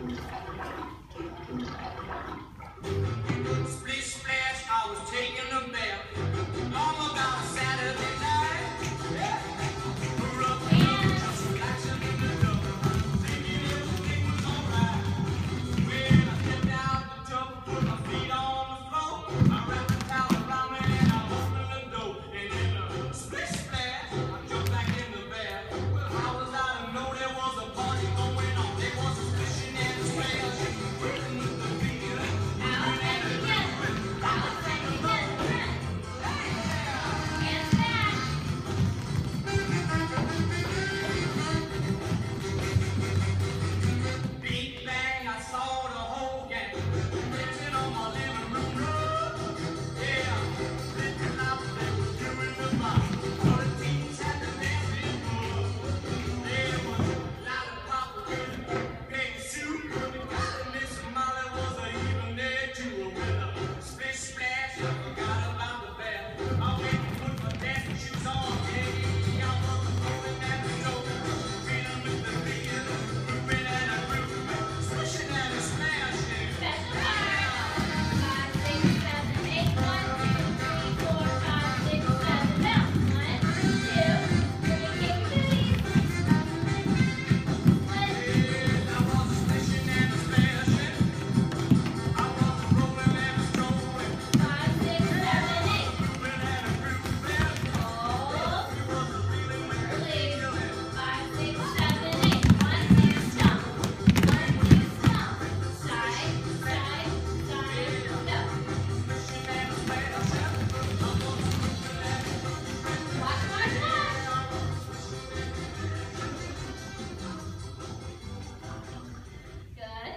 Splish splash, I was taking a bath. Long about a Saturday night. Yeah. Just relaxing in the tub, thinking everything was alright. When I stepped out the tub, put my feet on the floor. I wrapped the towel around me and I opened the door. And then splish splash, I jumped back in the bath. Well, how was I to know there was a party going on? There was a splishing and a splashing, rhythm with the beat.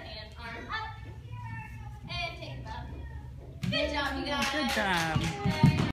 Good job, you guys. Good job.